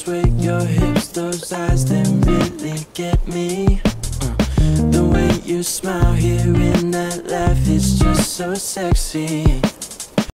sway your hips, those eyes, they really get me. The way you smile, hearing that laugh, it's just so sexy.